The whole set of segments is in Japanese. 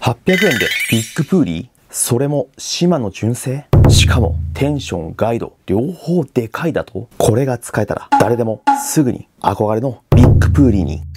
800円でビッグプーリー、それも島野純正、しかもテンション、ガイド両方でかいだと、これが使えたら誰でもすぐに憧れのビッグプーリーに。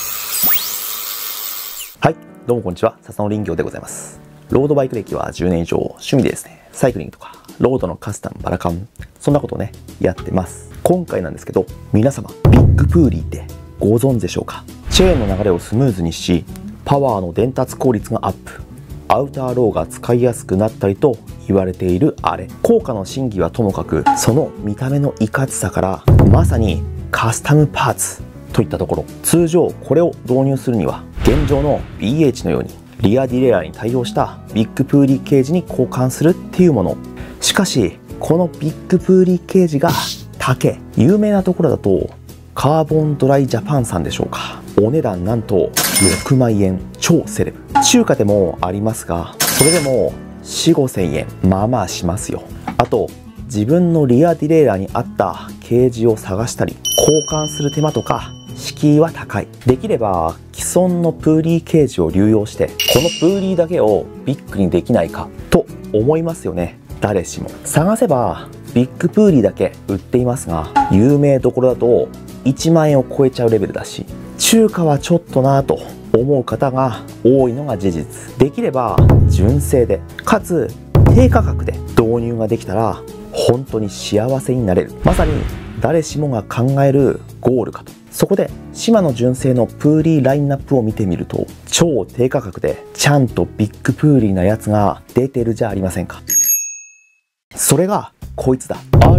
はい、どうもこんにちは、笹野林業でございます。ロードバイク歴は10年以上、趣味でですね、サイクリングとかロードのカスタム、バラカン、そんなことをねやってます。今回なんですけど、皆様ビッグプーリーってご存知でしょうか。チェーンの流れをスムーズにし、パワーの伝達効率がアップ、アウターローが使いやすくなったりと言われているあれ。効果の真偽はともかく、その見た目のいかつさからまさにカスタムパーツといったところ、通常これを導入するには現状の BH のようにリアディレイラーに対応したビッグプーリーケージに交換するっていうもの。しかしこのビッグプーリーケージが高、有名なところだとカーボンドライジャパンさんでしょうか。お値段なんと6万円、超セレブ。中華でもありますが、それでも4、5千円、まあまあしますよ。あと自分のリアディレイラーに合ったケージを探したり交換する手間とか敷居は高い。できれば既存のプーリーケージを流用して、このプーリーだけをビッグにできないかと思いますよね、誰しも。探せばビッグプーリーだけ売っていますが、有名どころだと1万円を超えちゃうレベルだし、中華はちょっとなぁと思う方が多いのが事実。できれば純正でかつ低価格で導入ができたら本当に幸せになれる。まさに誰しもが考えるゴールかと。そこで島野純正のプーリーラインナップを見てみると、超低価格でちゃんとビッグプーリーなやつが出てるじゃありませんか。それがこいつだ。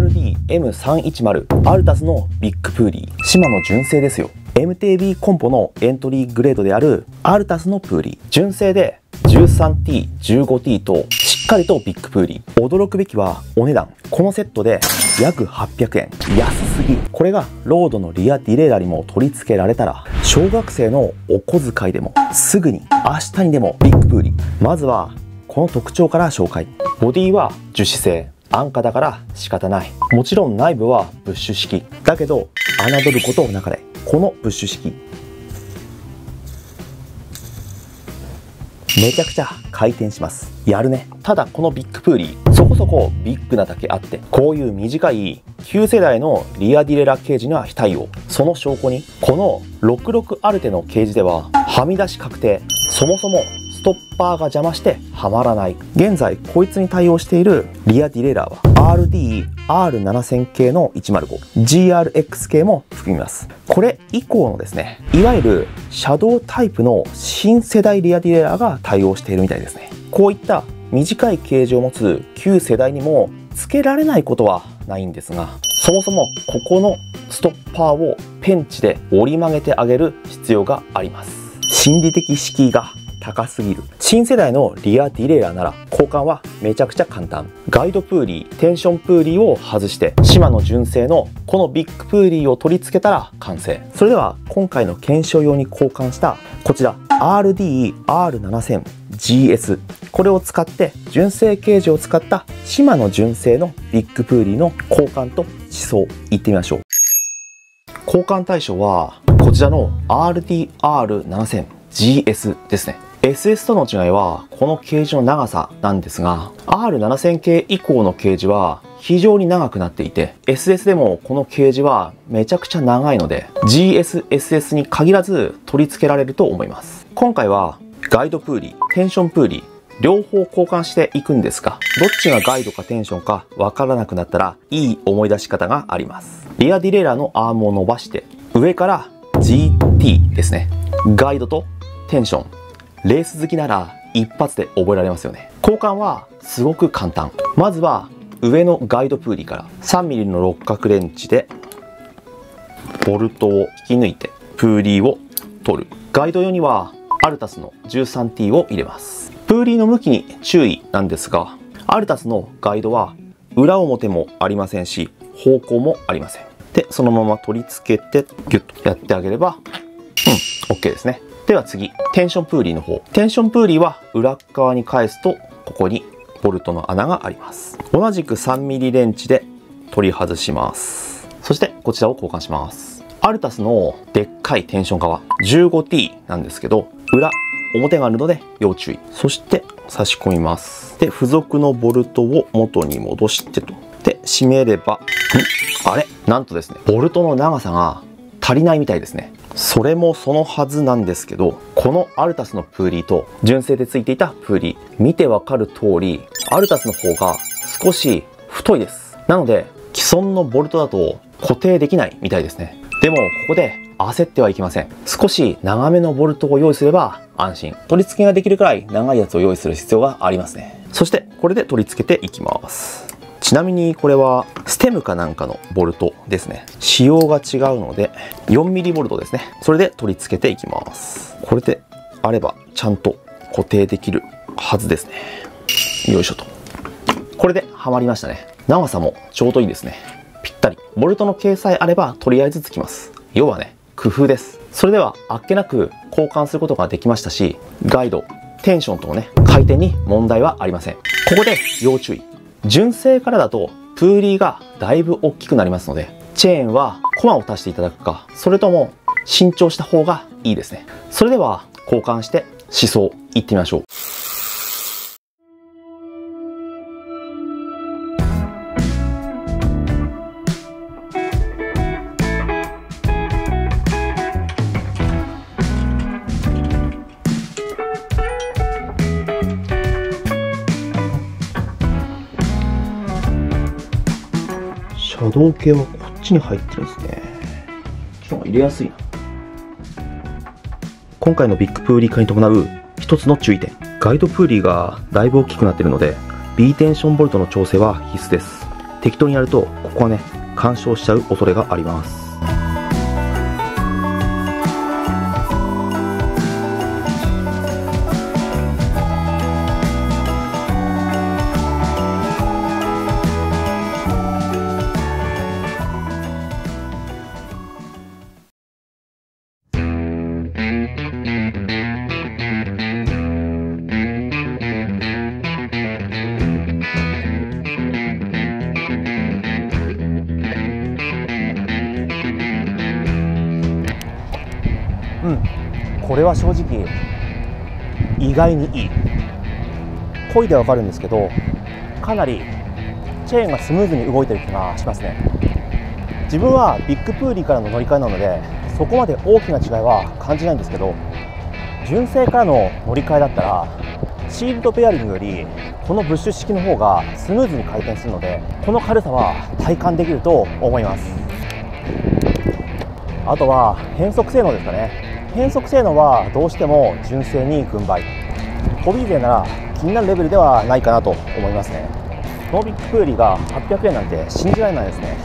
RD-M310 アルタスのビッグプーリー、島野純正ですよ。 MTB コンポのエントリーグレードであるアルタスのプーリー、純正で 13T、15T としっかりとビッグプーリー。驚くべきはお値段。このセットで約800円、安すぎ。これがロードのリアディレイラーにも取り付けられたら、小学生のお小遣いでもすぐに明日にでもビッグプーリー。まずはこの特徴から紹介。ボディは樹脂製、安価だから仕方ない。もちろん内部はブッシュ式だけど、侮ることなかれ。このブッシュ式めちゃくちゃ回転します。やるね。ただこのビッグプーリー、そこそこビッグなだけあって、こういう短い旧世代のリアディレイラーケージには非対応。その証拠にこの66アルテのケージでははみ出し確定。そもそもストッパーが邪魔してはまらない。現在こいつに対応しているリアディレイラーは RD-R7000 系の105、GRX 系も含みます。これ以降のですね、いわゆるシャドウタイプの新世代リアディレイラーが対応しているみたいですね。こういった短いケージを持つ旧世代にも付けられないことはないんですが、そもそもここのストッパーをペンチで折り曲げてあげる必要があります。心理的敷居が高すぎる。新世代のリアディレイラーなら交換はめちゃくちゃ簡単。ガイドプーリー、テンションプーリーを外して島野純正のこのビッグプーリーを取り付けたら完成。それでは今回の検証用に交換したこちら RD-R7000GS、 これを使って純正ケージを使った島野純正のビッグプーリーの交換と思想いってみましょう。交換対象はこちらの RD-R7000GS ですね。SS との違いはこのケージの長さなんですが、 R7000 系以降のケージは非常に長くなっていて、 SS でもこのケージはめちゃくちゃ長いので GS、SS に限らず取り付けられると思います。今回はガイドプーリー、テンションプーリー両方交換していくんですが、どっちがガイドかテンションかわからなくなったらいい思い出し方があります。リアディレイラーのアームを伸ばして上から GT ですね。ガイドとテンション、レース好きなら一発で覚えられますよね。交換はすごく簡単。まずは上のガイドプーリーから 3mm の六角レンチでボルトを引き抜いてプーリーを取る。ガイド用にはアルタスの 13T を入れます。プーリーの向きに注意なんですが、アルタスのガイドは裏表もありませんし方向もありません。でそのまま取り付けてギュッとやってあげればOK ですね。では次、テンションプーリーの方。テンションプーリーは裏側に返すとここにボルトの穴があります。同じく 3mm レンチで取り外します。そしてこちらを交換します。アルタスのでっかいテンション側 15T なんですけど、裏表があるので要注意。そして差し込みます。で、付属のボルトを元に戻してと。で、締めれば、あれなんとですね、ボルトの長さが足りないみたいですね。それもそのはずなんですけど、このアルタスのプーリーと純正でついていたプーリー、見てわかる通り、アルタスの方が少し太いです。なので、既存のボルトだと固定できないみたいですね。でも、ここで焦ってはいけません。少し長めのボルトを用意すれば安心。取り付けができるくらい長いやつを用意する必要がありますね。そして、これで取り付けていきます。ちなみにこれはステムかなんかのボルトですね。仕様が違うので 4mm ボルトですね。それで取り付けていきます。これであればちゃんと固定できるはずですね。よいしょと。これではまりましたね。長さもちょうどいいですね。ぴったり。ボルトの径さえあればとりあえずつきます。要はね、工夫です。それではあっけなく交換することができましたし、ガイド、テンションともね、回転に問題はありません。ここで要注意。純正からだとプーリーがだいぶ大きくなりますので、チェーンはコマを足していただくか、それとも新調した方がいいですね。それでは交換して試走いってみましょう。シャドウ系はこっちに入ってるんですね。今日は入れやすいな。今回のビッグプーリー化に伴う一つの注意点。ガイドプーリーがだいぶ大きくなっているので B テンションボルトの調整は必須です。適当にやるとここはね、干渉しちゃう恐れがあります。これは正直意外にいい。漕いでわかるんですけど、かなりチェーンがスムーズに動いてる気がしますね。自分はビッグプーリーからの乗り換えなのでそこまで大きな違いは感じないんですけど、純正からの乗り換えだったらシールドベアリングよりこのブッシュ式の方がスムーズに回転するので、この軽さは体感できると思います。あとは変速性能ですかね。変速性能はどうしても純正に軍配。ホビー勢なら気になるレベルではないかなと思いますね。このビッグプーリーが800円なんて信じられないですね。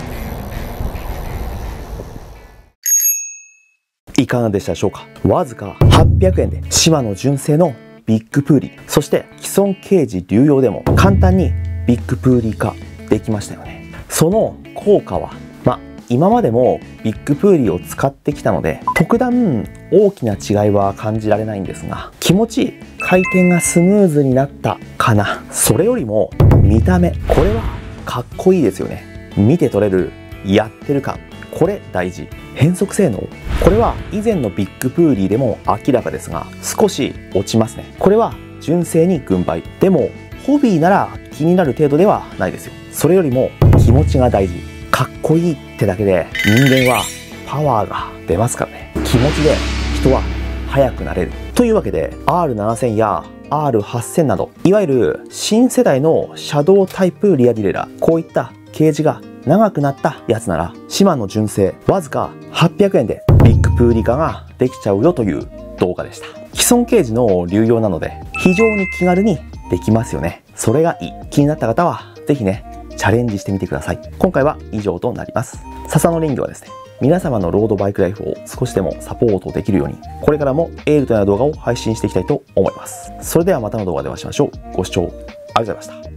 いかがでしたでしょうか。わずか800円でシマの純正のビッグプーリー、そして既存ケージ流用でも簡単にビッグプーリー化できましたよね。その効果は今までもビッグプーリーを使ってきたので特段大きな違いは感じられないんですが、気持ちいい、回転がスムーズになったかな。それよりも見た目、これはかっこいいですよね。見て取れるやってる感、これ大事。変速性能、これは以前のビッグプーリーでも明らかですが少し落ちますね。これは純正に軍配。でもホビーなら気になる程度ではないですよ。それよりも気持ちが大事。かっこいいってだけで人間はパワーが出ますからね。気持ちで人は速くなれる。というわけで R7000 や R8000 などいわゆる新世代のシャドウタイプリアディレイラー、こういったケージが長くなったやつならシマの純正わずか800円でビッグプーリー化ができちゃうよという動画でした。既存ケージの流用なので非常に気軽にできますよね。それがいい。気になった方はぜひね、チャレンジしてみてください。今回は以上となります。笹野林業はですね、皆様のロードバイクライフを少しでもサポートできるように、これからもエールという動画を配信していきたいと思います。それではまたの動画でお会いしましょう。ご視聴ありがとうございました。